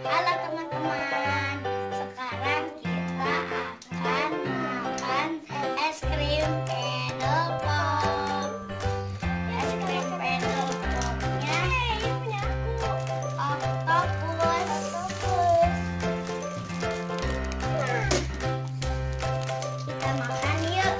Halo teman-teman, sekarang kita akan makan es krim Pedal Pop. Es krim Pedal Popnya ini punya aku, oktopus. Kita makan yuk.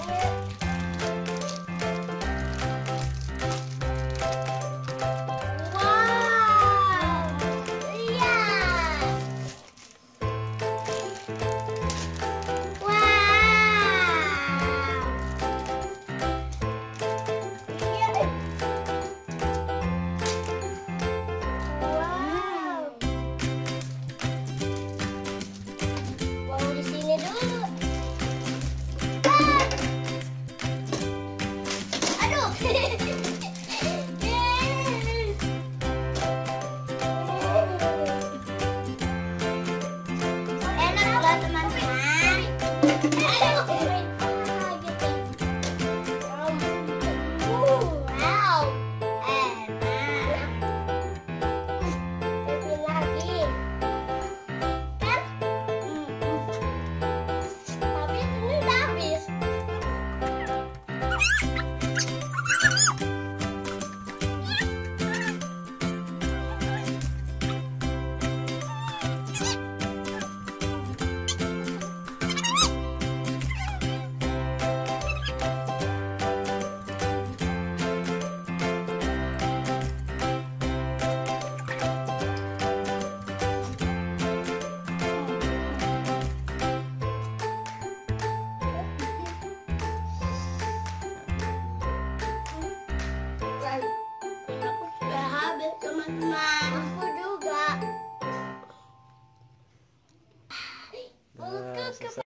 Teman-teman, aku juga.